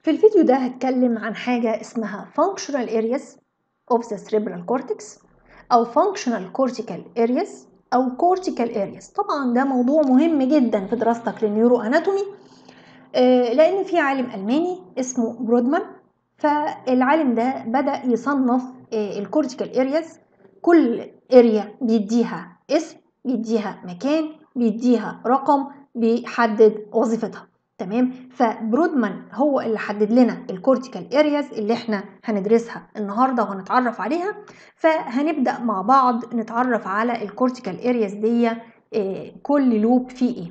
في الفيديو ده هتكلم عن حاجة اسمها functional areas of the cerebral cortex أو functional cortical areas أو cortical areas. طبعا ده موضوع مهم جدا في دراستك للنيورو أناتومي، لأن في عالم ألماني اسمه برودمان. فالعالم ده بدأ يصنف الكورتيكال ارياز، كل اريا بيديها اسم، بيديها مكان، بيديها رقم، بيحدد وظيفتها. تمام. فبرودمان هو اللي حدد لنا الكورتيكال ارياز اللي احنا هندرسها النهارده وهنتعرف عليها. فهنبدأ مع بعض نتعرف على الكورتيكال ارياز دي، كل لوب فيه ايه.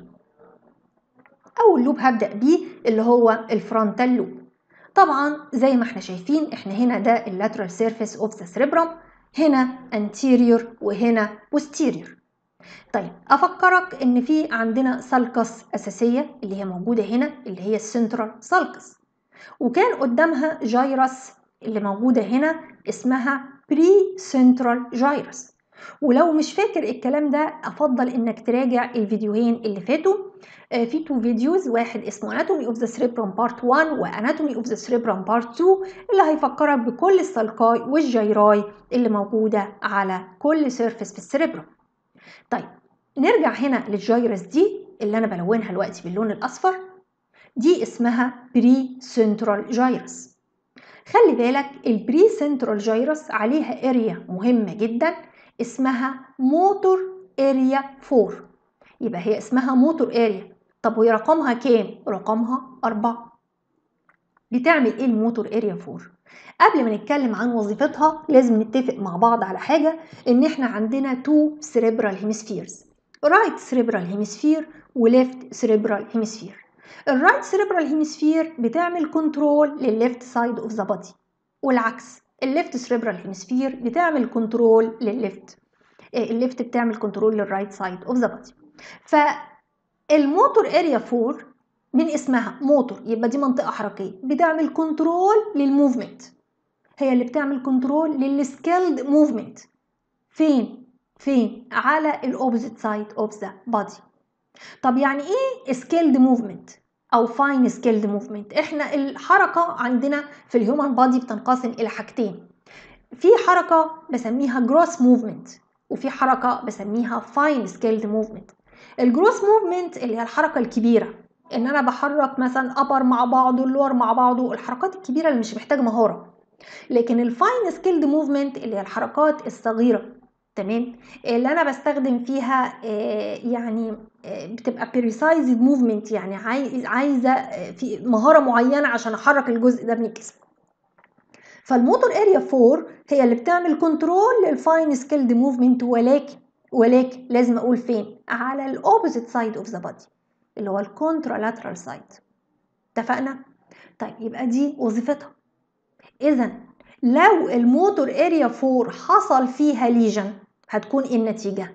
اول لوب هبدأ بيه اللي هو الفرونتال لوب. طبعا زي ما احنا شايفين احنا هنا ده اللاترال سيرفيس اوف ذا سيريبرم، هنا anterior وهنا posterior. طيب افكرك ان في عندنا سالكس اساسيه اللي هي موجوده هنا اللي هي السنترال سالكس، وكان قدامها جايرس اللي موجوده هنا اسمها بري سنترال جايرس. ولو مش فاكر الكلام ده افضل انك تراجع الفيديوهين اللي فاتوا. في 2 فيديوز، واحد اسمه Anatomy of the Cerebrum Part 1 و Anatomy of the Cerebrum Part 2 اللي هيفكرك بكل السالكاي والجيراي اللي موجودة على كل سيرفيس في السيريبرم. طيب نرجع هنا للجيرس دي اللي أنا بلونها دلوقتي باللون الأصفر، دي اسمها بري سنترال جايرس. خلي بالك البري سنترال جايرس عليها اريا مهمة جدا اسمها موتور اريا 4، يبقى هي اسمها موتور اريا. طب وهي رقمها كام؟ رقمها 4. بتعمل ايه الموتور اريا 4؟ قبل ما نتكلم عن وظيفتها لازم نتفق مع بعض على حاجة، ان احنا عندنا 2 cerebral hemispheres، right cerebral hemisphere و left cerebral hemisphere. الرايت cerebral hemisphere بتعمل كنترول للليفت سايد اوف ذا بودي، والعكس الليفت cerebral hemisphere بتعمل كنترول للليفت، الليفت بتعمل كنترول للرايت سايد اوف ذا بودي. فالموتور اريا 4 من اسمها موتور يبقى دي منطقة حركية بتعمل كنترول للموفمنت، هي اللي بتعمل كنترول للسكيلد موفمنت. فين على الاوبوزيت سايد اوف ذا بودي. طب يعني ايه سكيلد موفمنت او فاين سكيلد موفمنت؟ احنا الحركة عندنا في الهيومن بودي بتنقسم الى حاجتين، في حركة بسميها جروس موفمنت وفي حركة بسميها فاين سكيلد موفمنت. الجروس موفمنت اللي هي الحركة الكبيرة، ان انا بحرك مثلا ابر مع بعضه اللور مع بعضه، الحركات الكبيرة اللي مش محتاجة مهارة. لكن الفاين سكيلد موفمنت اللي هي الحركات الصغيرة، تمام، اللي انا بستخدم فيها يعني بتبقى بريسايزد موفمنت، يعني عايزة في مهارة معينة عشان احرك الجزء ده من الجسم. فالموتور اريا 4 هي اللي بتعمل كنترول للفاين سكيلد موفمنت، ولكن لازم اقول فين؟ على الاوبوزيت سايد اوف ذا بودي اللي هو الكونترالاترال سايد. اتفقنا؟ طيب يبقى دي وظيفتها. اذا لو الموتور اريا 4 حصل فيها ليجن هتكون ايه النتيجه؟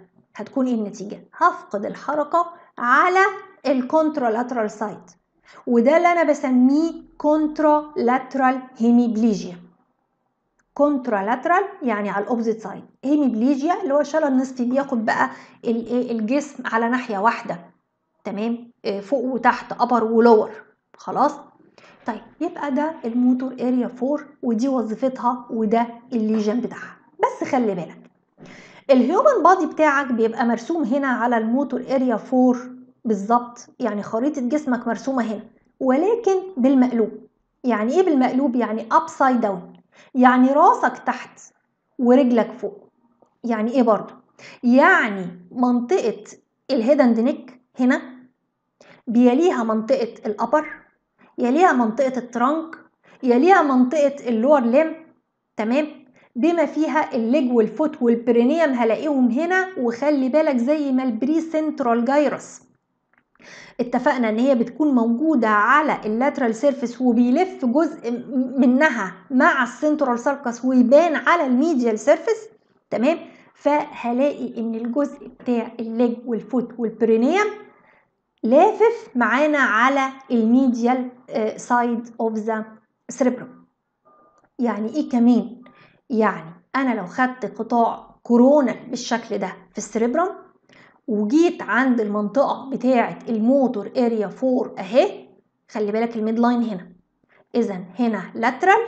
هفقد الحركه على الكونترالاترال سايد، وده اللي انا بسميه كونترالاترال هيميبليجيا. كونترالاترال يعني على الاوبزيت سايد، هيميبليجيا اللي هو الشلل النصفي بياخد بقى الجسم على ناحيه واحده، تمام، فوق وتحت، ابر ولور. خلاص. طيب يبقى ده الموتور اريا 4 ودي وظيفتها وده الليجن بتاعها. بس خلي بالك الهيومن بادي بتاعك بيبقى مرسوم هنا على الموتور اريا 4 بالظبط، يعني خريطه جسمك مرسومه هنا ولكن بالمقلوب. يعني ايه بالمقلوب؟ يعني ابسايد داون، يعني راسك تحت ورجلك فوق. يعني ايه برضو؟ يعني منطقة الهيد اند نيك هنا بيليها منطقة الأبر، يليها منطقة الترنك، يليها منطقة اللور ليم، تمام، بما فيها الليج والفوت والبرينيوم هلاقيهم هنا. وخلي بالك زي ما البري سنترال جايرس اتفقنا ان هي بتكون موجودة على اللاترال سيرفيس وبيلف جزء منها مع السنترال سيركس ويبان على الميديال سيرفيس، تمام. فهلاقي ان الجزء بتاع الليج والفوت والبرينيوم لافف معانا على الميديال سايد اوف ذا سيريبرم. يعني ايه كمان؟ يعني انا لو خدت قطاع كورونا بالشكل ده في السيريبرم وجيت عند المنطقة بتاعة الموتور اريا 4 اهي، خلي بالك الميد لاين هنا، إذا هنا lateral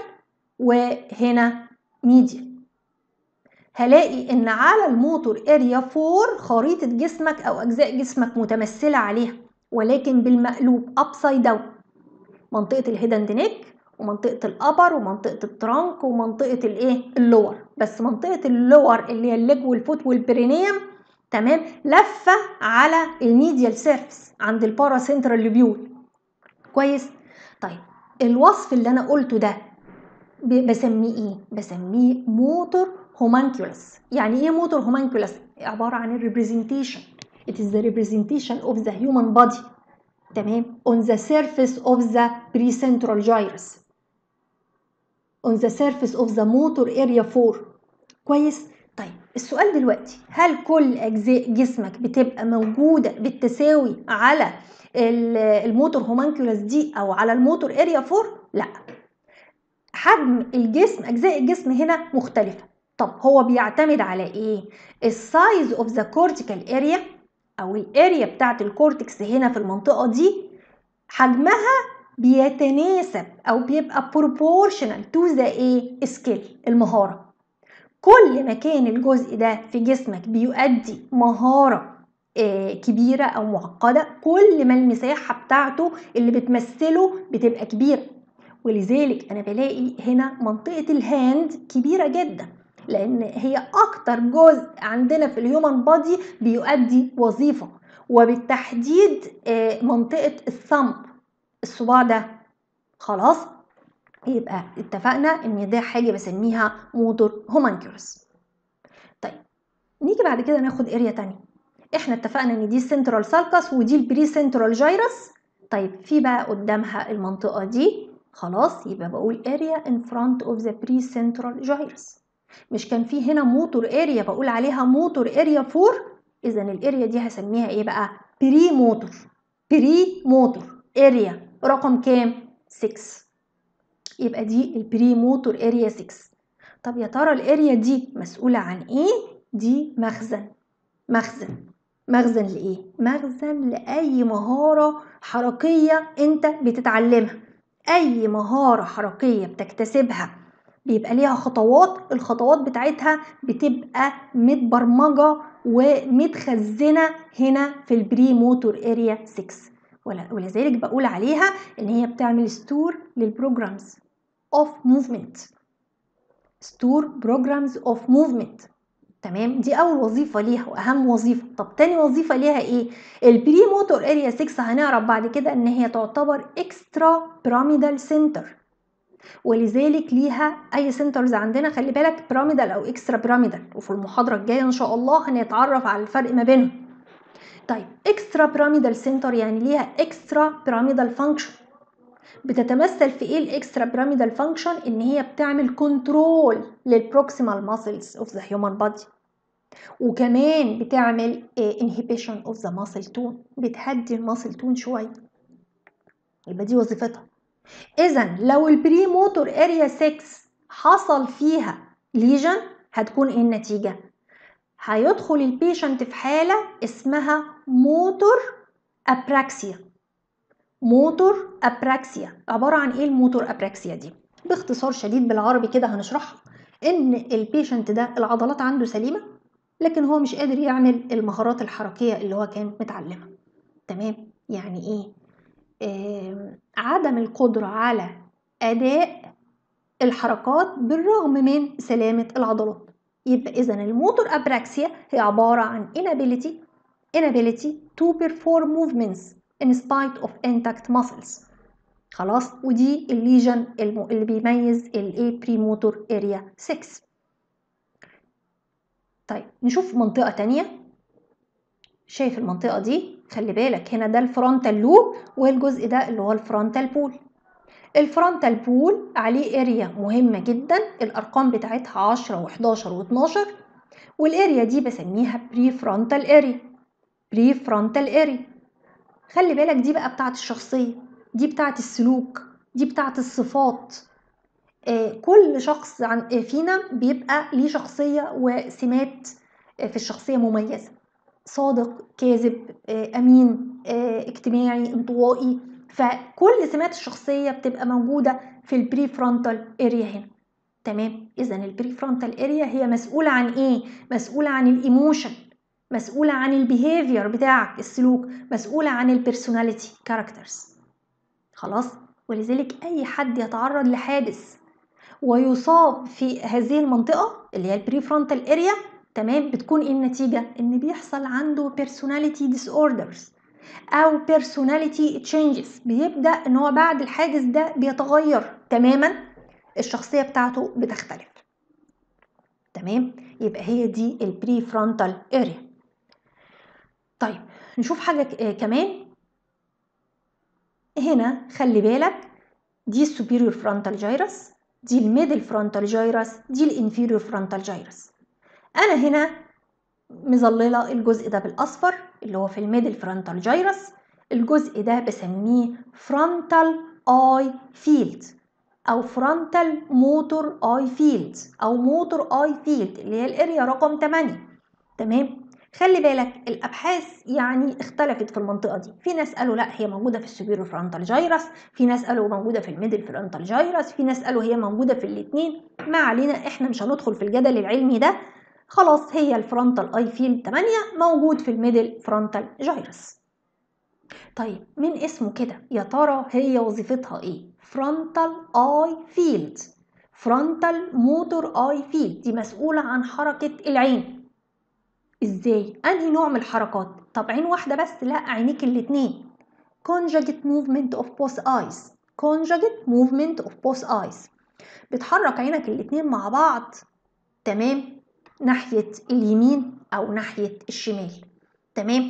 وهنا medial. هلاقي إن على الموتور اريا 4 خريطة جسمك أو أجزاء جسمك متمثلة عليها، ولكن بالمقلوب upside down. منطقة الهيد اند نيك ومنطقة الأبر ومنطقة الترانك ومنطقة اللور، بس منطقة اللور اللي هي الليج والفوت والبرينيوم تمام لفة على الميديال سيرفس عند الباراسنترال لوبيول. كويس. طيب الوصف اللي أنا قلته ده بسميه ايه؟ بسميه موتور هومانكيولس. يعني ايه موتور هومانكيولس؟ عبارة عن الريبريزنتيشن. It is the representation of the human body تمام on the surface of the precentral gyrus on the surface of the motor area 4. كويس. طيب السؤال دلوقتي، هل كل أجزاء جسمك بتبقى موجودة بالتساوي على الموتور هومانكيولس دي أو على الموتور اريا 4؟ لا، حجم الجسم، أجزاء الجسم هنا مختلفة. طب هو بيعتمد على إيه؟ السايز اوف ذا كورتيكال اريا أو الاريا بتاعت الكورتكس هنا في المنطقة دي حجمها بيتناسب أو بيبقى proportional to the skill، المهارة. كل ما كان الجزء ده في جسمك بيؤدي مهارة كبيرة أو معقدة، كل ما المساحة بتاعته اللي بتمثله بتبقى كبيرة. ولذلك أنا بلاقي هنا منطقة الهاند كبيرة جدا، لأن هي أكتر جزء عندنا في الهيومن بادي بيؤدي وظيفة، وبالتحديد منطقة الثumb، الصباع ده. خلاص، يبقى اتفقنا ان ده حاجة بسميها موتور هومانكيولس. طيب نيجي بعد كده ناخد اريا تانية. احنا اتفقنا ان دي السنترال سالكس ودي البري سنترال جايرس. طيب في بقى قدامها المنطقة دي، خلاص يبقى بقول area in front of the precentral gyrus. مش كان في هنا موتور اريا بقول عليها موتور اريا 4؟ اذا الاريا دي هسميها ايه بقى؟ بري موتور. بري موتور اريا رقم كام؟ 6. يبقى دي البري موتور اريا 6. طب يا ترى الاريا دي مسؤولة عن ايه؟ دي مخزن. مخزن لإيه؟ مخزن لأي مهارة حركية أنت بتتعلمها. أي مهارة حركية بتكتسبها بيبقى ليها خطوات، الخطوات بتاعتها بتبقى متبرمجة ومتخزنة هنا في البري موتور اريا 6. ولذلك بقول عليها إن هي بتعمل ستور للبروجرامز اوف موفمنت. ستور بروجرامز اوف موفمنت. تمام، دي اول وظيفه ليها واهم وظيفه. طب تاني وظيفه ليها ايه؟ البري موتور اريا 6 هنعرف بعد كده ان هي تعتبر اكسترا بيراميدال سنتر، ولذلك ليها اي سنترز عندنا خلي بالك بيراميدال او اكسترا بيراميدال، وفي المحاضره الجايه ان شاء الله هنتعرف على الفرق ما بينهم. طيب اكسترا بيراميدال سنتر يعني ليها اكسترا بيراميدال فانكشن. بتتمثل في ايه الاكسترا بيراميدال فانكشن؟ ان هي بتعمل كنترول للبروكسيمال ماسلز اوف ذا هيومن بادي، وكمان بتعمل inhibition of the muscle tone، بتهدي الماسل تون شويه. يبقى دي وظيفتها. اذا لو البري موتور اريا 6 حصل فيها ليجن هتكون ايه النتيجه؟ هيدخل البيشنت في حاله اسمها موتور ابراكسيا. موتور ابراكسيا عباره عن ايه الموتور ابراكسيا دي؟ باختصار شديد بالعربي كده هنشرحها، ان البيشنت ده العضلات عنده سليمه لكن هو مش قادر يعمل المهارات الحركيه اللي هو كان متعلمها. تمام، يعني ايه؟ عدم القدره على اداء الحركات بالرغم من سلامه العضلات. يبقى اذا الموتور ابراكسيا هي عباره عن inability to perform movements in spite of intact muscles. خلاص، ودي الليجن اللي بيميز الايه بري موتور اريا 6. طيب نشوف منطقه تانية. شايف المنطقه دي؟ خلي بالك هنا ده الفرونتال لوب، والجزء ده اللي هو الفرونتال بول. الفرونتال بول عليه اريا مهمه جدا، الارقام بتاعتها 10 و11 و12، والاريا دي بسميها بري فرونتال اريا. بري فرونتال اريا خلي بالك دي بقى بتاعت الشخصيه، دي بتاعت السلوك، دي بتاعت الصفات. كل شخص فينا بيبقى ليه شخصيه وسمات في الشخصيه مميزه، صادق، كاذب، امين، اجتماعي، انطوائي. فكل سمات الشخصيه بتبقى موجوده في البري فرونتال اريا هنا. تمام. اذا البري فرونتال اريا هي مسؤوله عن ايه؟ مسؤوله عن الايموشن، مسؤوله عن البيهيفير بتاعك، السلوك، مسؤوله عن البيرسوناليتي كاركترز. خلاص. ولذلك اي حد يتعرض لحادث ويصاب في هذه المنطقه اللي هي البري فرونتال اريا، تمام، بتكون ايه النتيجه؟ ان بيحصل عنده بيرسوناليتي ديس اوردرز او بيرسوناليتي تشينجز. بيبدا ان هو بعد الحادث ده بيتغير تماما، الشخصيه بتاعته بتختلف. تمام. يبقى هي دي البري فرونتال اريا. طيب نشوف حاجه كمان هنا. خلي بالك، دي السوبيريور فرونتال جايرس، دي الميدل فرونتال جايرس، دي الانفيريور فرونتال جايرس. انا هنا مظلله الجزء ده بالاصفر اللي هو في الميدل فرونتال جايرس. الجزء ده بسميه فرونتال اي فيلد او فرونتال موتور اي فيلد او موتور اي فيلد اللي هي الاريا رقم 8. تمام. خلي بالك الابحاث يعني اختلفت في المنطقه دي. في ناس قالوا لا هي موجوده في السوبيريور فرونتال جايرس، في ناس قالوا موجوده في الميدل فرونتال جايرس، في ناس قالوا هي موجوده في الاثنين. ما علينا، احنا مش هندخل في الجدل العلمي ده. خلاص، هي الفرونتال اي فيلد 8 موجود في الميدل فرونتال جايرس. طيب من اسمه كده يا ترى هي وظيفتها ايه؟ فرونتال اي فيلد، فرونتال موتور اي فيلد، دي مسؤوله عن حركه العين. ازاي؟ انهي نوع من الحركات؟ طب عين واحده بس؟ لا، عينيك الاتنين. conjugate movement of both eyes، conjugate movement of both eyes. بتحرك عينك الاتنين مع بعض، تمام، ناحيه اليمين او ناحيه الشمال. تمام.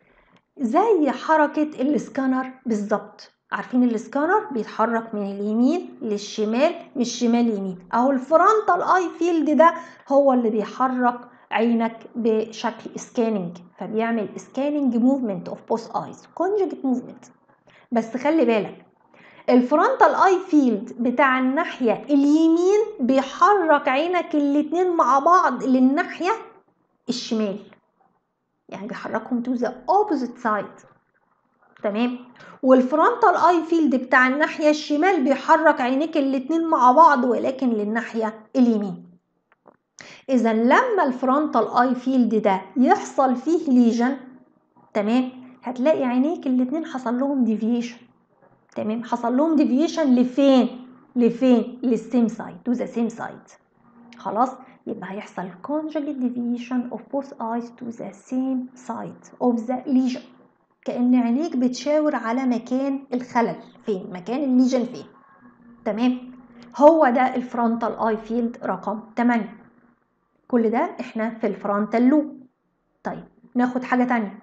زي حركه السكانر بالظبط. عارفين السكانر بيتحرك من اليمين للشمال، مش شمال يمين. اهو الفرونتال اي فيلد ده هو اللي بيحرك عينك بشكل سكاننج، فبيعمل سكاننج موفمنت اوف بوث ايز، كونجكت موفمنت. بس خلي بالك الفرونتال اي فيلد بتاع الناحيه اليمين بيحرك عينك الاتنين مع بعض للناحيه الشمال، يعني بيحركهم to the opposite side. تمام. والفرونتال اي فيلد بتاع الناحيه الشمال بيحرك عينيك الاتنين مع بعض ولكن للناحيه اليمين. اذا لما الفرونتال اي فيلد ده يحصل فيه ليجن، تمام، هتلاقي عينيك الاتنين حصل لهم ديفيشن. تمام. حصل لهم ديفيشن لفين؟ لفين؟ للسيم سايد، تو ذا سيم سايد. خلاص. يبقى هيحصل conjugate deviation of both eyes to the same side of the lesion. كأن عينيك بتشاور على مكان الخلل فين، مكان الليجن فين. تمام. هو ده الفرونتال اي فيلد رقم 8. كل ده احنا في الفرونتال لوب. طيب ناخد حاجة تانية.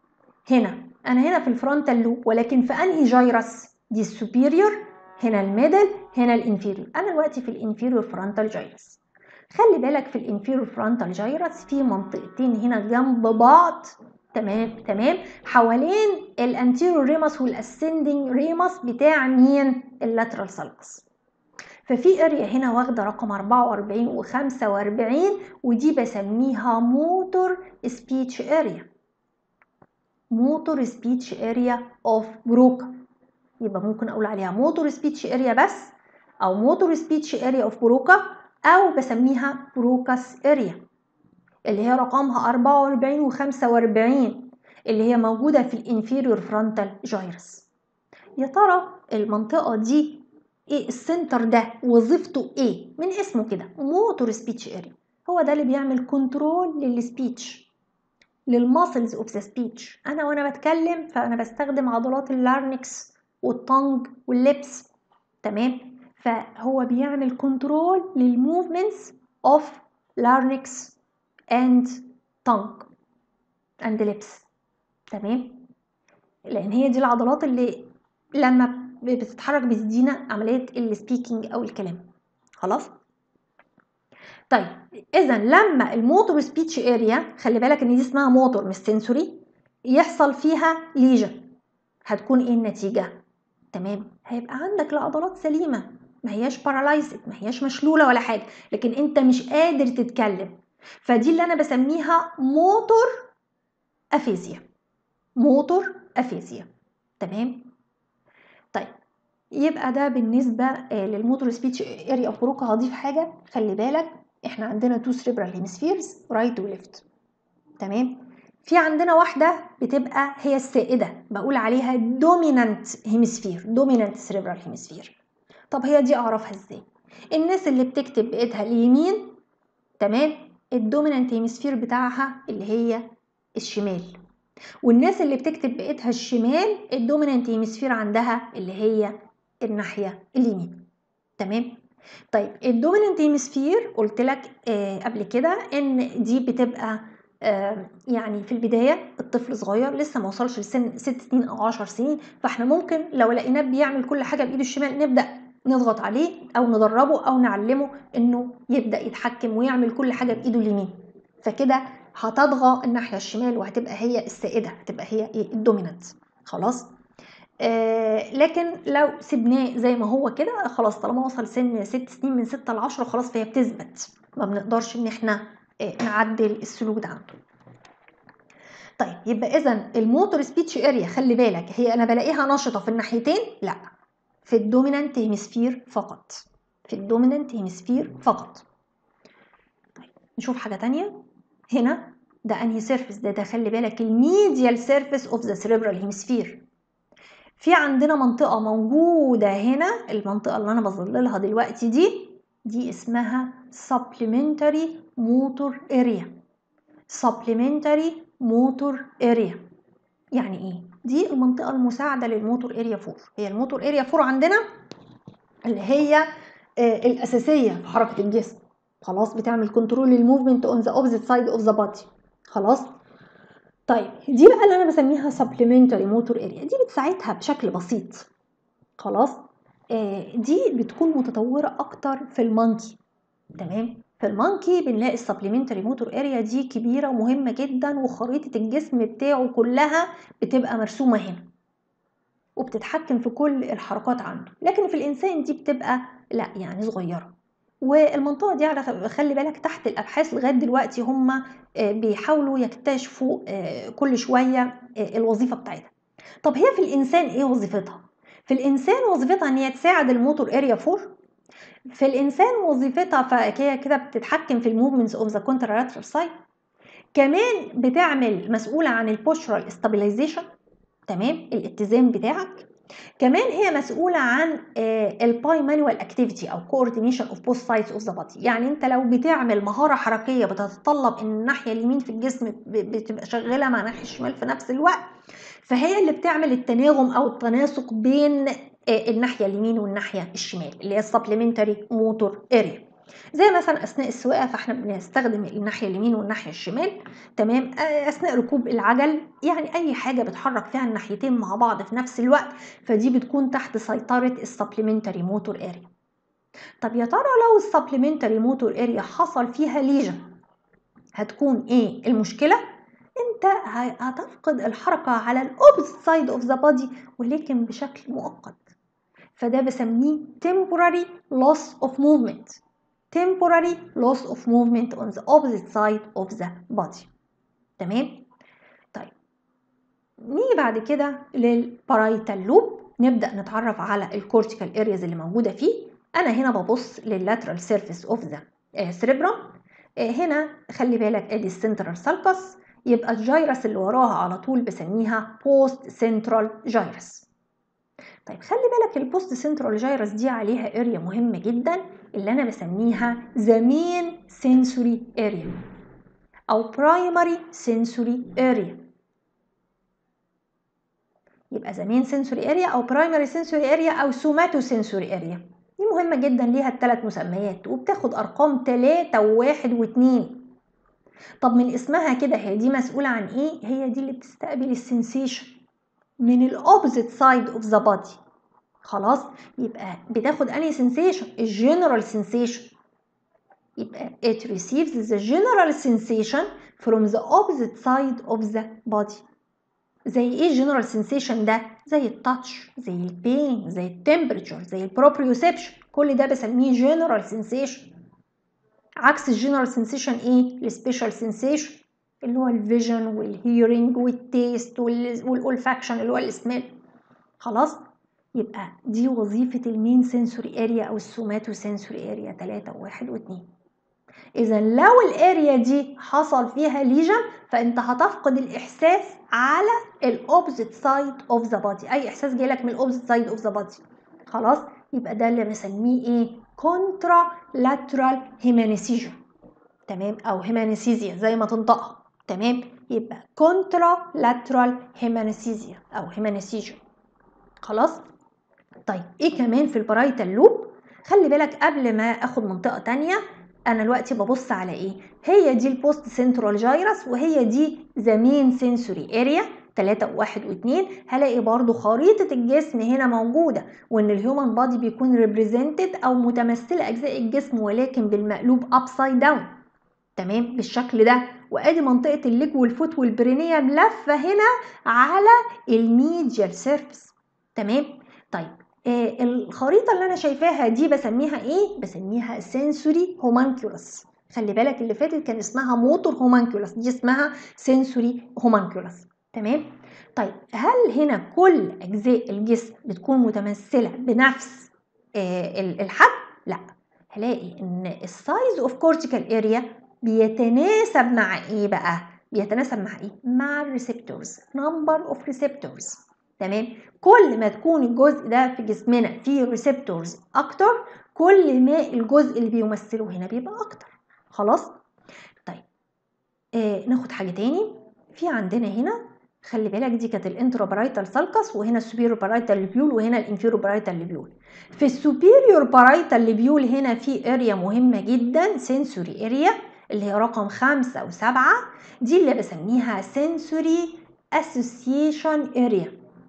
انا هنا في الفرونتال لوب، ولكن في انهي جايرس؟ دي السوبيريور، هنا الميدل، هنا الانفيريور. انا دلوقتي في الانفيريور فرونتال جايرس. خلي بالك في الانفيريور فرونتال جايرس في منطقتين هنا جنب بعض، تمام، حوالين الانتيريور ريمس والاسندنج ريمس بتاع مين؟ اللاترال سالكس. ففي اريا هنا واخده رقم 44 و45، ودي بسميها موتور سبيتش اريا، موتور سبيتش اريا اوف بروكا. يبقى ممكن اقول عليها موتور سبيتش اريا بس، او موتور سبيتش اريا اوف بروكا، او بسميها بروكاس اريا اللي هي رقمها 44 و45 اللي هي موجوده في الانفيريور فرونتال جايرس. يا ترى المنطقه دي ايه السنتر ده وظيفته ايه؟ من اسمه كده موتور سبيتش اريا، هو ده اللي بيعمل كنترول للسبيتش، للماسلز اوف ذا سبيتش. انا وانا بتكلم فانا بستخدم عضلات اللارنكس والتونج واللبس. تمام. فهو بيعمل كنترول للموفمنتس اوف لارنكس اند تونج اند لبس. تمام. لان هي دي العضلات اللي لما بتتحرك بتدينا عمليه السبيكينج او الكلام. خلاص. طيب اذا لما الموتور سبيتش اريا، خلي بالك ان دي اسمها موتور مش سنسوري، يحصل فيها ليجن، هتكون ايه النتيجه؟ تمام، هيبقى عندك العضلات سليمه، ما هياش بارالايزد، ما هياش مشلوله ولا حاجه، لكن انت مش قادر تتكلم. فدي اللي انا بسميها موتور افيزيا، موتور افيزيا. تمام. يبقى ده بالنسبة للموتور سبيتش اريا اوف بروكا. هضيف حاجة، خلي بالك احنا عندنا تو سريبرال هيمسفيرز رايت وليفت، تمام. في عندنا واحدة بتبقى هي السائدة، بقول عليها دومينانت هيمسفير، دومينانت سريبرال هيمسفير. طب هي دي اعرفها ازاي؟ الناس اللي بتكتب بايدها اليمين، تمام، الدومينانت هيمسفير بتاعها اللي هي الشمال، والناس اللي بتكتب بايدها الشمال الدومينانت هيمسفير عندها اللي هي الناحية اليمين، تمام. طيب الدومينانت هيمسفير قلت لك قبل كده ان دي بتبقى يعني في البداية الطفل صغير لسه ما وصلش لسن 6 سنين او 10 سنين، فاحنا ممكن لو لقيناه بيعمل كل حاجة بايده الشمال نبدأ نضغط عليه او ندربه او نعلمه انه يبدأ يتحكم ويعمل كل حاجة بايده اليمين، فكده هتطغى الناحية الشمال وهتبقى هي السائدة، هتبقى هي الدومينانت، خلاص. لكن لو سيبناه زي ما هو كده خلاص، طالما وصل سن 6 سنين من 6 ل 10 خلاص فهي بتثبت، ما بنقدرش ان احنا نعدل السلوك ده عنده. طيب يبقى اذا الموتور سبيتش اريا خلي بالك هي انا بلاقيها نشطه في الناحيتين؟ لا، في الدومينانت هيمسفير فقط، في الدومينانت هيمسفير فقط. طيب نشوف حاجه تانية هنا، ده انهي سيرفيس ده خلي بالك الميديال سيرفيس اوف ذا سيريبرال هيمسفير. في عندنا منطقة موجودة هنا، المنطقة اللي أنا بظللها دلوقتي دي اسمها supplementary motor area. supplementary motor area يعني إيه؟ دي المنطقة المساعدة للموتور اريا 4. هي الموتور اريا 4 عندنا اللي هي الأساسية في حركة الجسم، خلاص، بتعمل كنترول للموفمنت on the opposite side of the body، خلاص. طيب دي بقى اللي انا بسميها supplementary motor area، دي بتساعدها بشكل بسيط، خلاص. دي بتكون متطوره اكتر في المونكي، تمام. في المونكي بنلاقي السبليمنتري موتور اريا دي كبيره ومهمه جدا، وخريطه الجسم بتاعه كلها بتبقى مرسومه هنا وبتتحكم في كل الحركات عنده، لكن في الانسان دي بتبقى لا يعني صغيره. والمنطقه دي على خلي بالك تحت الابحاث لغايه دلوقتي هم بيحاولوا يكتشفوا كل شويه الوظيفه بتاعتها. طب هي في الانسان ايه وظيفتها؟ في الانسان وظيفتها ان هي تساعد الموتور اريا 4. في الانسان وظيفتها فهي كده بتتحكم في الموفمنتس اوف ذا كونترالاترال سايد، كمان بتعمل مسؤوله عن البوسترال استابيلايزيشن، تمام، الاتزان بتاعك. كمان هي مسؤوله عن الباي مانوال اكتيفيتي او كوردينيشن اوف بوث سايدز اوف ذا بادي. يعني انت لو بتعمل مهاره حركيه بتتطلب ان الناحيه اليمين في الجسم بتبقى شغاله مع الناحيه الشمال في نفس الوقت، فهي اللي بتعمل التناغم او التناسق بين الناحيه اليمين والناحيه الشمال اللي هي السبليمنتري موتور اريا. زي مثلا اثناء السواقه فاحنا بنستخدم الناحيه اليمين والناحيه الشمال، تمام. اثناء ركوب العجل، يعني اي حاجه بتحرك فيها الناحيتين مع بعض في نفس الوقت فدي بتكون تحت سيطره السبليمنتري موتور اريا. طب يا ترى لو السبليمنتري موتور اريا حصل فيها ليجن هتكون ايه المشكله؟ انت هتفقد الحركه على الاوبوزيت سايد اوف ذا بودي ولكن بشكل مؤقت، فده بسميه temporary loss of movement. temporary loss of movement on the opposite side of the body، تمام. طيب نيجي بعد كده للبارايتال لوب، نبدأ نتعرف على الكورتيكال ارياز اللي موجودة فيه. أنا هنا ببص لللاترال سيرفيس اوف ذا سيريبرم. هنا خلي بالك ادي السنترال سالكس، يبقى الجايرس اللي وراها على طول بسميها بوست سنترال جايرس. طيب خلي بالك البوست سنترال جايرس دي عليها اريا مهمة جدا اللي أنا بسميها the main sensory area أو primary sensory area. يبقى the main sensory area أو primary sensory area أو somatosensory area، دي مهمة جدا، ليها الثلاث مسميات وبتاخد أرقام 3 و1 و2. طب من اسمها كده هي دي مسؤولة عن إيه؟ هي دي اللي بتستقبل السنسيشن من الأوبزيت سايد أوف ذا بادي، خلاص. يبقى بتاخد أنهي سنسيشن؟ الجنرال سنسيشن، يبقى it receives the general sensation from the opposite side of the body. زي ايه الجنرال سنسيشن ده؟ زي التاتش، زي البين، زي التمبريتشر، زي البروبريوسبشن، كل ده بسميه جنرال سنسيشن. عكس الجنرال سنسيشن ايه؟ السبيشال سنسيشن اللي هو الفيجن والهيرنج والتيست والاولفاكشن اللي هو السميل، خلاص. يبقى دي وظيفة المين سنسوري اريا او السوماتو سنسوري اريا 3 و1 و2. اذا لو الاريا دي حصل فيها ليجن فانت هتفقد الاحساس على الاوبزيت سايد اوف ذا بادي، اي احساس جايلك من الاوبزيت سايد اوف ذا بادي. خلاص، يبقى ده اللي بسميه ايه؟ كونترا لاترال هيمانيسيجن. تمام، او هيمانيسيزيا زي ما تنطقها. تمام، يبقى كونترا لاترال هيمانيسيزيا او هيمانيسيجن. خلاص. طيب ايه كمان في البرايتال لوب؟ خلي بالك قبل ما اخد منطقه تانية، انا دلوقتي ببص على ايه؟ هي دي البوست سنترال جايرس، وهي دي ذا مين سنسوري اريا 3 و1 و2. هلاقي برضو خريطه الجسم هنا موجوده، وان الهيومن بادي بيكون ريبريزنتد او متمثله اجزاء الجسم ولكن بالمقلوب ابسايد داون. تمام، بالشكل ده. وادي منطقه الليج والفوت والبرينيوم لفه هنا على الميديال سيرفيس. تمام. طيب الخريطه اللي انا شايفاها دي بسميها ايه؟ بسميها سنسوري هومانكيولس. خلي بالك اللي فاتت كان اسمها موتور هومانكيولس، دي اسمها سنسوري هومانكيولس. تمام. طيب هل هنا كل اجزاء الجسم بتكون متمثله بنفس الحجم؟ لا، هلاقي ان السايز اوف كورتيكال اريا بيتناسب مع ايه بقى؟ بيتناسب مع ايه؟ مع الريسبتورز، نمبر اوف ريسبتورز. تمام، كل ما تكون الجزء ده في جسمنا فيه ريسبتورز اكتر، كل ما الجزء اللي بيمثله هنا بيبقى اكتر. خلاص. طيب ناخد حاجه تاني. في عندنا هنا، خلي بالك دي كانت الانترابرايتال سالكس، وهنا السوبيريور بارايتال ليبيول، وهنا الانفيريور بارايتال ليبيول. في السوبيريور بارايتال ليبيول هنا في اريا مهمه جدا، سنسوري اريا، اللي هي رقم 5 و7. دي اللي بسميها سنسوري اسوسيشن اريا،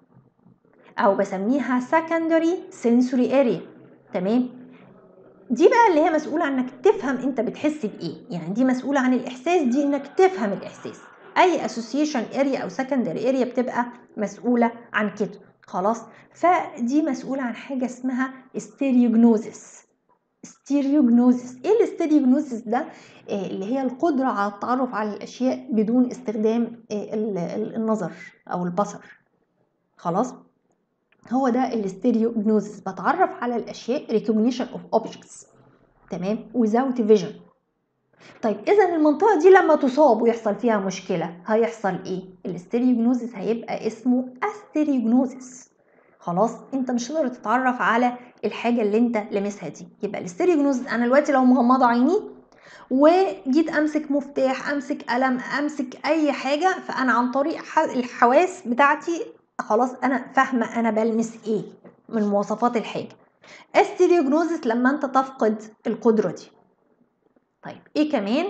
او بسميها سكندري سنسوري اريا. تمام، دي بقى اللي هي مسؤوله عن انك تفهم انت بتحس بايه، يعني دي مسؤوله عن الاحساس، دي انك تفهم الاحساس. اي اسوسيشن اريا او سكندري اريا بتبقى مسؤوله عن كده. خلاص، فدي مسؤوله عن حاجه اسمها ستيريوجنوزيس. ستيريوجنوزيس، ايه الستيريوجنوزيس ده؟ اللي هي القدره على التعرف على الاشياء بدون استخدام النظر او البصر. خلاص، هو ده الستيريوجنوزيس، بتعرف على الاشياء recognition of objects. تمام، without vision. طيب اذا المنطقه دي لما تصاب ويحصل فيها مشكله هيحصل ايه؟ الستيريوجنوزيس هيبقى اسمه استيريوجنوزيس. خلاص، انت مش هتقدر تتعرف على الحاجه اللي انت لمسها دي. يبقى الستيريوجنوزيس، انا دلوقتي لو مغمضه عيني وجيت امسك مفتاح، امسك قلم، امسك اي حاجه، فانا عن طريق الحواس بتاعتي خلاص انا فاهمه انا بلمس ايه من مواصفات الحاجه. استيريوجنوزيس لما انت تفقد القدره دي. طيب ايه كمان؟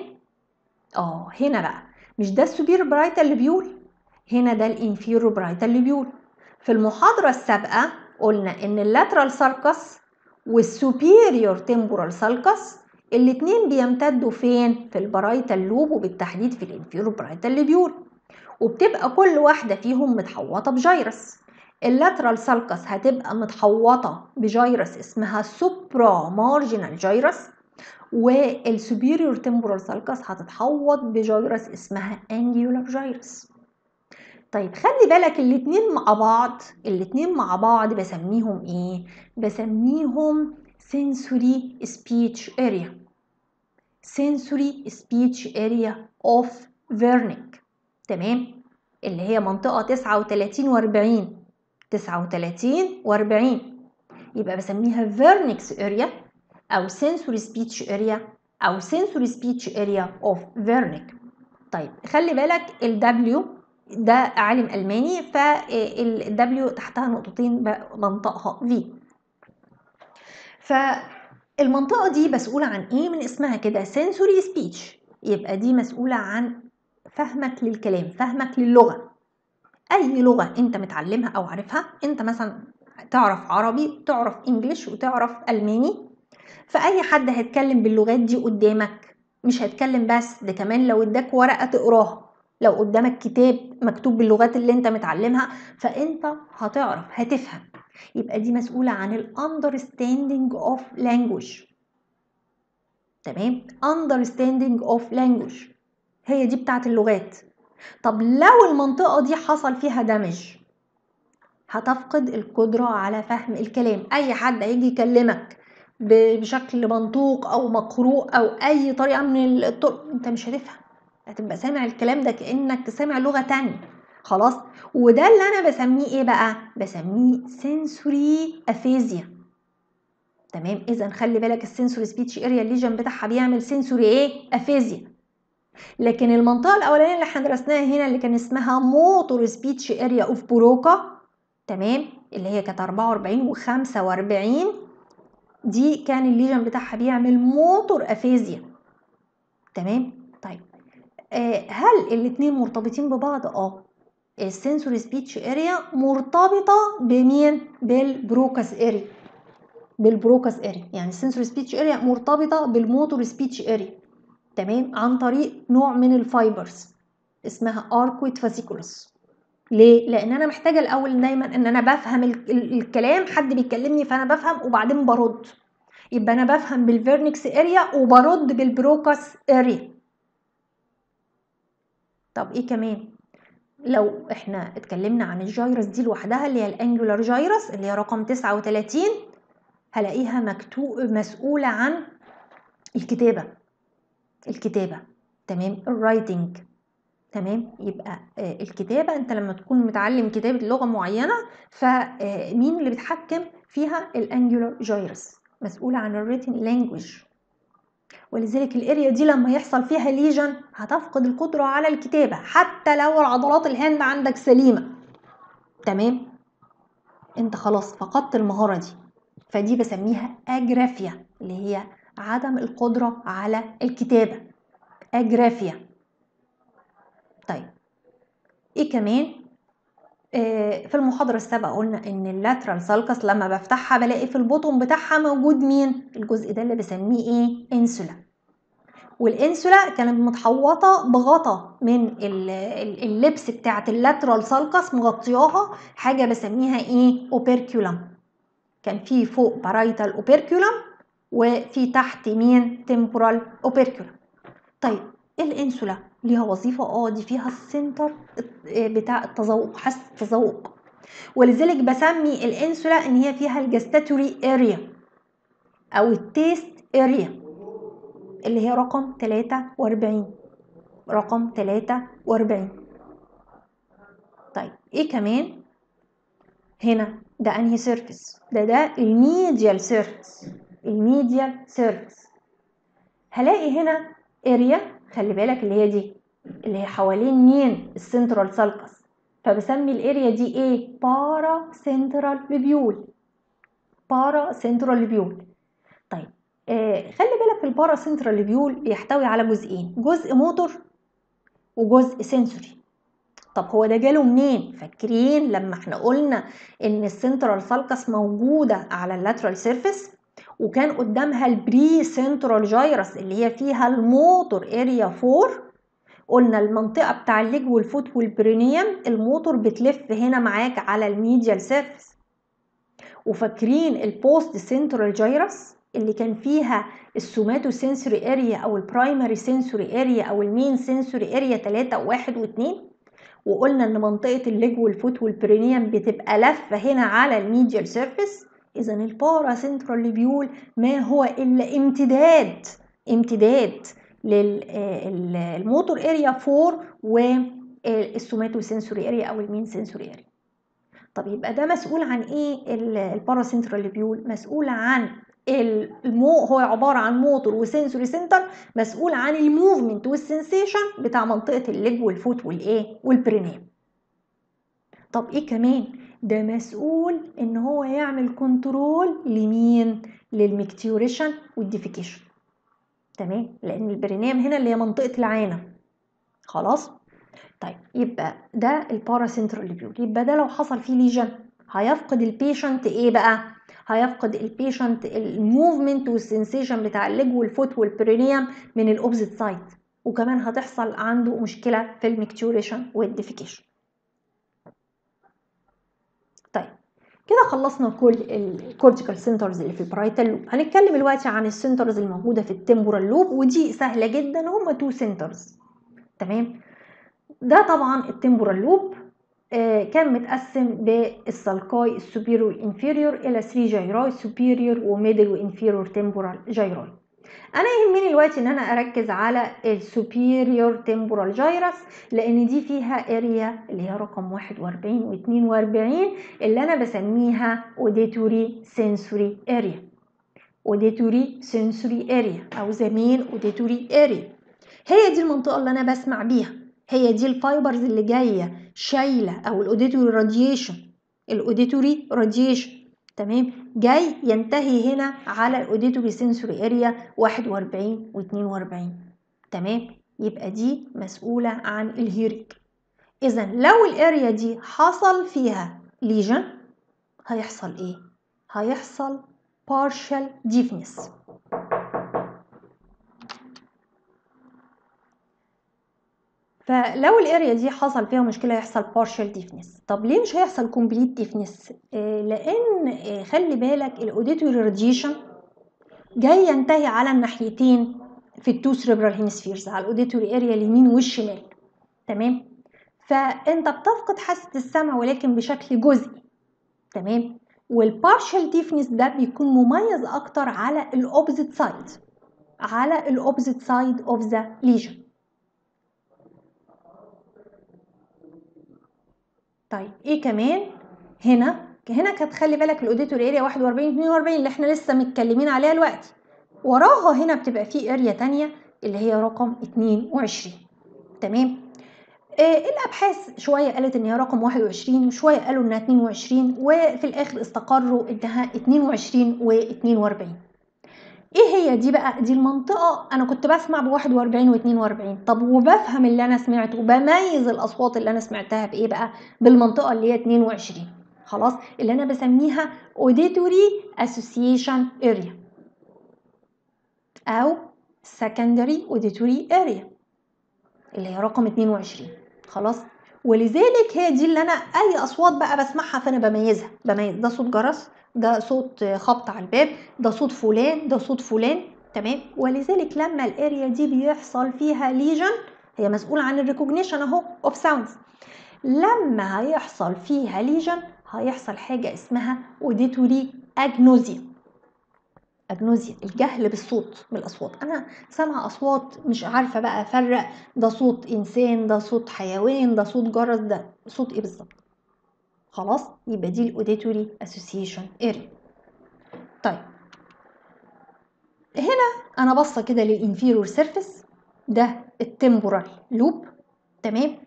هنا بقى مش ده السوبير برايتال ليبيول، هنا ده الانفيرو برايتال ليبيول. في المحاضره السابقه قلنا ان اللاترال سالكس والسوبيريور تمبورال سالكس الاتنين بيمتدوا فين؟ في البرايتال لوب، وبالتحديد في الانفيرو برايتال ليبيول، وبتبقى كل واحده فيهم متحوطه بجيرس. اللاترال سالكس هتبقى متحوطه بجيرس اسمها سوبرا مارجينال جيرس، والسوبيريور تمبورال سالكس هتتحوط بجيرس اسمها انجيولار جيرس. طيب خلي بالك الاتنين مع بعض بسميهم ايه؟ بسميهم sensory speech area. sensory speech area of Wernicke. تمام، اللي هي منطقة 39 و40. 39 و40 يبقى بسميها Wernicke's area أو sensory speech area أو sensory speech area of Wernicke. طيب خلي بالك الW ده عالم ألماني، فالW تحتها نقطتين بنطقها V. فالمنطقة دي مسؤولة عن إيه؟ من اسمها كده sensory speech، يبقى دي مسؤولة عن فهمك للكلام، فهمك للغة. أي لغة أنت متعلمها أو عارفها، أنت مثلا تعرف عربي، تعرف إنجليش، وتعرف ألماني، فأي حد هيتكلم باللغات دي قدامك مش هيتكلم بس، ده كمان لو اداك ورقة تقراها، لو قدامك كتاب مكتوب باللغات اللي انت متعلمها، فانت هتعرف، هتفهم. يبقى دي مسؤولة عن ال understanding of language. تمام، understanding of language هي دي بتاعت اللغات. طب لو المنطقة دي حصل فيها دمج، هتفقد القدرة على فهم الكلام. اي حد هيجي يكلمك بشكل منطوق او مقروء او اي طريقة من الطرق انت مش هتفهم، هتبقى سامع الكلام ده كأنك سامع لغة تانية. خلاص. وده اللي انا بسميه ايه بقى؟ بسميه سنسوري افيزيا. تمام. اذا خلي بالك السنسوري سبيتش اريا الليجن بتاعها بيعمل سنسوري ايه؟ افيزيا. لكن المنطقه الاولانيه اللي احنا درسناها هنا اللي كان اسمها موتور سبيتش اريا اوف بروكا، تمام، اللي هي كانت 44 و45، دي كان الليجن بتاعها بيعمل موتور افيزيا. تمام. طيب هل الاتنين مرتبطين ببعض؟ السنسوري سبيتش اريا مرتبطه بمين؟ بالبروكاس اريا. بالبروكاس اريا، يعني السنسوري سبيتش اريا مرتبطه بالموتور سبيتش اريا، تمام، عن طريق نوع من الفايبرز اسمها اركويد فاسيكولس. ليه؟ لان انا محتاجه الاول دايما ان انا بفهم الكلام، حد بيكلمني فانا بفهم وبعدين برد، يبقى انا بفهم بالفيرنكس اريا وبرد بالبروكاس اريا. طب ايه كمان؟ لو احنا اتكلمنا عن الجايرس دي لوحدها اللي هي الانجولار جايرس اللي هي رقم 39، هلاقيها مسؤولة عن الكتابة، تمام، الرايتنج. تمام. يبقى الكتابة، انت لما تكون متعلم كتابة لغة معينة فمين اللي بيتحكم فيها؟ الانجولار جايرس، مسؤولة عن الريتن لانجويج. ولذلك الاريا دي لما يحصل فيها ليجن هتفقد القدرة على الكتابة حتى لو العضلات الهاند عندك سليمة. تمام. انت خلاص فقدت المهارة دي، فدي بسميها اجرافيا، اللي هي عدم القدرة على الكتابة، اجرافيا. طيب ايه كمان؟ في المحاضرة السابقة قلنا ان اللاترال سالكس لما بفتحها بلاقي في البطن بتاعها موجود مين؟ الجزء ده اللي بسميه ايه؟ انسولا. والانسولا كانت متحوطة بغطا من اللبس بتاعت اللاترال سالكس، مغطياها حاجة بسميها ايه؟ اوبركيولم. كان في فوق بارايتال اوبركيولم وفي تحت مين؟ تمبورال اوبركيولم. طيب الانسولا ليها وظيفة؟ دي فيها السنتر بتاع التذوق، حاسة التذوق، ولذلك بسمي الانسولا ان هي فيها الجستاتوري اريا او التيست اريا اللي هي رقم 43. رقم 43. طيب ايه كمان هنا؟ ده انهي سيرفيس؟ ده الميديال سيرفيس. الميديال سيرفيس هلاقي هنا اريا، خلي بالك اللي هي دي اللي هي حوالين مين؟ السنترال سالكس، فبسمي الاريا دي ايه؟ بارا سنترال لوبيول. بارا سنترال لوبيول. طيب خلي بالك البارا سنترال لوبيول بيحتوي على جزئين، جزء موتور وجزء سنسوري. طب هو ده جاله منين؟ فاكرين لما احنا قلنا ان السنترال سالكس موجوده على اللاترال سيرفيس وكان قدامها البري سنترال جايرس اللي هي فيها الموتور اريا 4، قلنا المنطقه بتاع الليج والفوت والبرينيوم الموتور بتلف هنا معاك على الميديال سيرفيس. وفاكرين البوست سنترال جايرس اللي كان فيها السوماتو سنسوري اريا او البرايمري سنسوري اريا او المين سنسوري اريا 3 و1 و2، وقلنا ان منطقه الليج والفوت والبرينيوم بتبقى لفه هنا على الميديال سيرفيس. اذا البارا سنترال لوبيول ما هو الا امتداد للموتور اريا 4 والسوماتو سنسوري اريا او المين سنسوري اريا. طب يبقى ده مسؤول عن ايه؟ البارا سنترال لوبيول مسؤول عن هو عباره عن موتور وسنسوري سنتر، مسؤول عن الموفمنت والسنسيشن بتاع منطقه الليج والفوت والايه والبرينيوم. طب ايه كمان؟ ده مسؤول ان هو يعمل كنترول لمين؟ للميكتيوريشن والديفيكيشن. تمام، لان البرينيوم هنا اللي هي منطقه العانه. خلاص. طيب يبقى ده البارا سنترال لوبيول. يبقى ده لو حصل فيه ليجن هيفقد البيشنت ايه بقى؟ هيفقد البيشنت الموفمنت والسنسيشن بتاع الليج والفوت والبرينيوم من الاوبزيت سايد، وكمان هتحصل عنده مشكله في الميكتوريشن والديفيكيشن. طيب كده خلصنا كل الكورتيكال سنترز اللي في البرايتال لوب. هنتكلم دلوقتي عن السنترز الموجوده في التمبورال لوب، ودي سهله جدا، هما 2 سنترز. تمام. ده طبعا التمبورال لوب كان متقسم بالسالكاي السوبيريور والانفيريور الى 3 جيراي، سوبيريور وميدل وانفيريور تمبورال جيراي. انا يهمني دلوقتي ان انا اركز على السوبيريور تمبورال جايرس، لان دي فيها اريا اللي هي رقم 41 و 42 اللي انا بسميها اوديتوري سنسوري اريا. اوديتوري سنسوري اريا او زميل اوديتوري اريا، هي دي المنطقه اللي انا بسمع بيها، هي دي الفايبرز اللي جايه شايله، او الاوديتوري راديشن، الاوديتوري راديشن تمام، جاي ينتهي هنا على الاوديتوري سنسوري اريا 41 و 42 تمام. يبقى دي مسؤوله عن الهيرنج. اذا لو الاريا دي حصل فيها ليجن هيحصل ايه؟ هيحصل partial deafness. فلو الاريا دي حصل فيها مشكله يحصل partial deafness. طب ليه مش هيحصل complete deafness؟ لان خلي بالك الاوديتوري راديشن جاي ينتهي على الناحيتين في التو سيريبرال هيمسفيرز، على الاوديتوري اريا اليمين والشمال تمام. فانت بتفقد حاسه السمع ولكن بشكل جزئي تمام. والبارشال ديفنس ده بيكون مميز اكتر على الاوبزيت سايد، على الاوبزيت سايد اوف ذا ليجن. طيب ايه كمان؟ هنا كانت خلي بالك الاوديتوري اريا 41 42 اللي احنا لسه متكلمين عليها دلوقتي، وراها هنا بتبقى في اريا تانية اللي هي رقم 22 تمام. الابحاث شويه قالت ان هي رقم 21 وشويه قالوا انها 22 وفي الاخر استقروا انها 22 و42. ايه هي دي بقى؟ دي المنطقه انا كنت بسمع ب 41 و42. طب وبفهم اللي انا سمعته وبميز الاصوات اللي انا سمعتها بايه بقى؟ بالمنطقه اللي هي 22 خلاص، اللي انا بسميها auditory association area او secondary auditory area اللي هي رقم 22 خلاص. ولذلك هي دي اللي انا اي اصوات بقى بسمعها فانا بميزها، بميز ده صوت جرس، ده صوت خبط على الباب، ده صوت فلان، ده صوت فلان تمام. ولذلك لما الاريا دي بيحصل فيها ليجن، هي مسؤوله عن الريكوجنيشن اهو اوف ساوندز، لما هيحصل فيها ليجن هيحصل حاجه اسمها اوديتوري اجنوزيا. اجنوزيا الجهل بالصوت، بالاصوات، انا سامعه اصوات مش عارفه بقى افرق ده صوت انسان، ده صوت حيوان، ده صوت جرس، ده صوت ايه بالظبط خلاص. يبقى دي الاوديتوري اسوسيشن اريا. طيب هنا انا باصه كده للانفيرور سيرفيس، ده التمبورال لوب تمام.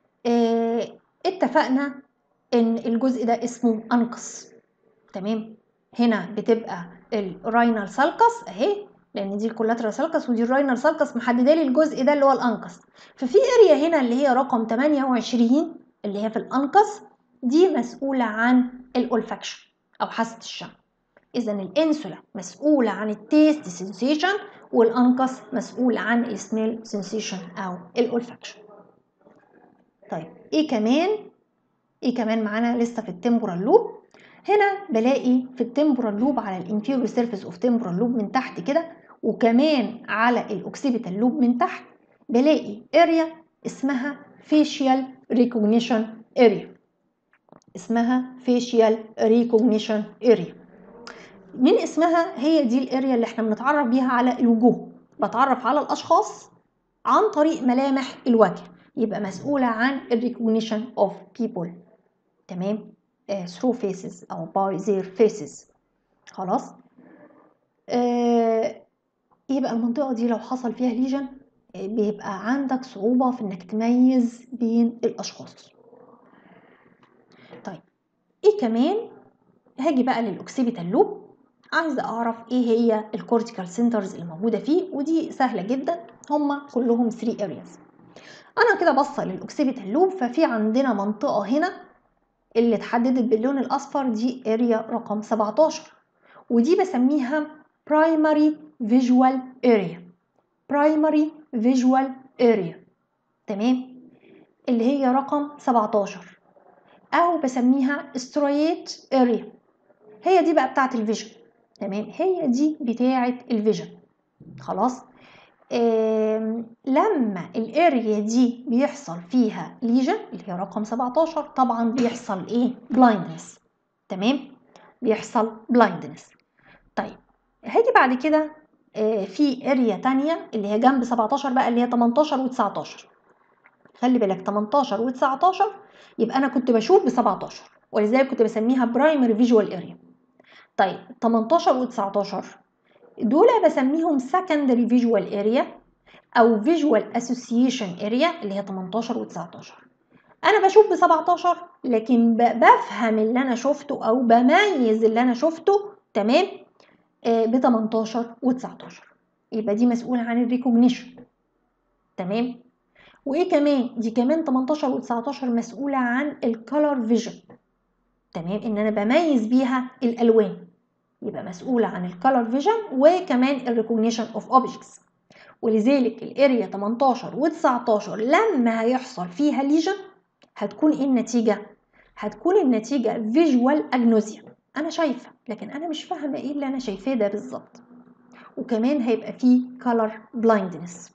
اتفقنا ان الجزء ده اسمه انقص تمام. هنا بتبقى الراينال سالكس اهي، لان دي الكولاترال سالكس ودي الراينال سالكس محدده لي الجزء ده اللي هو الانقص. ففي اريا هنا اللي هي رقم 28 اللي هي في الانقص، دي مسؤوله عن الاولفاكشن او حاسه الشم. اذا الانسولا مسؤوله عن التيست سنسيشن والانقص مسؤول عن السميل سنسيشن او الاولفاكشن. طيب ايه كمان؟ ايه كمان معانا لسه في التمبورال لوب؟ هنا بلاقي في التمبورال لوب على الانفيريور سيرفيس اوف تمبورال لوب من تحت كده، وكمان على الاوكسيبيتال لوب من تحت بلاقي اريا اسمها فيشيال ريكوجنيشن اريا، اسمها فيشيال ريكوجنيشن اريا. من اسمها هي دي الاريا اللي احنا بنتعرف بيها على الوجوه، بتعرف على الاشخاص عن طريق ملامح الوجه، يبقى مسؤولة عن الريكوجنيشن اوف بيبل تمام through faces او by their faces خلاص. يبقى المنطقة دي لو حصل فيها ليجن بيبقى عندك صعوبة في انك تميز بين الاشخاص. طيب ايه كمان؟ هاجي بقى للاوكسيبيتال لوب، عايزة اعرف ايه هي الكورتيكال سنترز اللي موجودة فيه، ودي سهلة جدا، هما كلهم 3 areas. انا كده بصل للاوكسيبيتال لوب، ففي عندنا منطقة هنا اللي اتحددت باللون الاصفر، دي اريا رقم 17، ودي بسميها primary visual area. primary visual area تمام، اللي هي رقم 17 او بسميها striate area. هي دي بقى بتاعت الفيجن تمام، هي دي بتاعت الفيجن خلاص. لما الاريا دي بيحصل فيها ليجن اللي هي رقم 17 طبعا بيحصل ايه؟ بلايندنس. تمام، بيحصل بلايندنس. طيب هاجي بعد كده في اريا تانية اللي هي جنب 17 بقى، اللي هي 18 و19. خلي بالك 18 و19 يبقى انا كنت بشوف ب17، ولذلك كنت بسميها برايمري فيجوال اريا. طيب 18 و19 دول بسميهم secondary visual area أو visual association area اللي هي 18 و19. أنا بشوف ب17 لكن بفهم اللي أنا شفته أو بميز اللي أنا شفته تمام ب18 و19. يبقى دي مسؤولة عن الريكوجنيشن. تمام، وإيه كمان؟ دي كمان 18 و19 مسؤولة عن الكالر فيجن. تمام، إن أنا بميز بيها الألوان. يبقى مسؤولة عن الكالر فيجن وكمان الريكوجنيشن اوف اوبجكتس. ولذلك الاريا 18 و19 لما هيحصل فيها ليجن هتكون ايه النتيجة؟ هتكون النتيجة فيجوال اجنوزيا. انا شايفة لكن انا مش فاهمة ايه اللي انا شايفاه ده بالظبط. وكمان هيبقى فيه color blindness.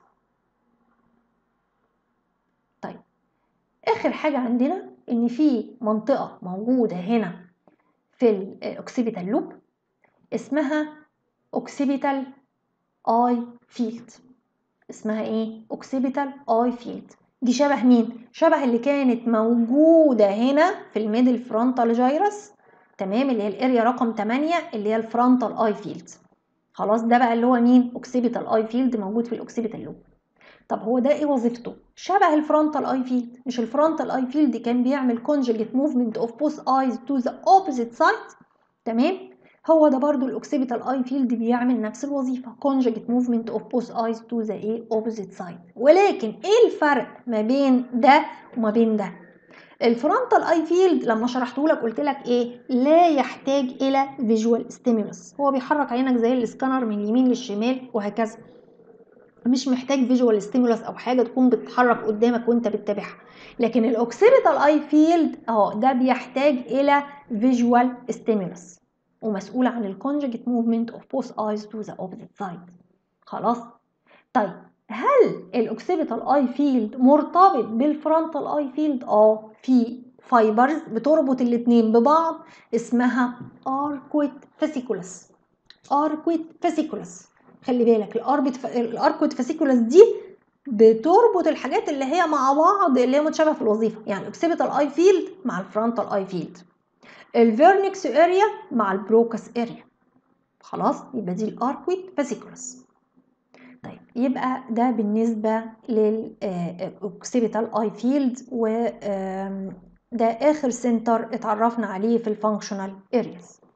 طيب اخر حاجة عندنا ان في منطقة موجودة هنا في الاوكسيبيتال لوب اسمها اوكسيبيتال اي فيلد. اسمها ايه؟ اوكسيبيتال اي فيلد. دي شبه مين؟ شبه اللي كانت موجودة هنا في الميدل فرونتال جايرس. تمام، اللي هي الاريا رقم 8 اللي هي الفرونتال اي فيلد. خلاص ده بقى اللي هو مين؟ اوكسيبيتال اي فيلد موجود في الاوكسيبيتال لوب. طب هو ده ايه وظيفته؟ شبه الفرونتال اي فيلد. مش الفرونتال اي فيلد كان بيعمل conjugate movement of both eyes to the opposite side؟ تمام، هو ده برضو الاوكسيبيتال اي فيلد بيعمل نفس الوظيفه conjugate movement of both eyes to the opposite side. ولكن ايه الفرق ما بين ده وما بين ده؟ الفرونتال اي فيلد لما شرحته لك قلت لك ايه؟ لا يحتاج الى فيجوال ستيمولس. هو بيحرك عينك زي الاسكانر من اليمين للشمال وهكذا، مش محتاج فيجوال ستيمولس او حاجه تكون بتتحرك قدامك وانت بتتابعها. لكن الاوكسيبيتال اي فيلد ده بيحتاج الى فيجوال ستيمولس ومسؤول عن الكونجكت موفمنت اوف بوث ايز تو ذا اوبوزيت سايد. خلاص. طيب هل الاوكسيبيتال اي فيلد مرتبط بالفرونتال اي فيلد؟ في فايبرز بتربط الاثنين ببعض اسمها اركويت فاسيكولس. اركويت فاسيكولس. خلي بالك الاركويت فاسيكولس دي بتربط الحاجات اللي هي مع بعض اللي هي متشابهه في الوظيفه. يعني الاوكسيبيتال اي فيلد مع الفرونتال اي فيلد، الفيرنكس اريا مع البروكاس اريا. خلاص، يبقى دي الاركويت فاسيكولس. طيب يبقى ده بالنسبه للاوكسيبيتال اي فيلد، و ده اخر سنتر اتعرفنا عليه في الفانكشنال ارياز.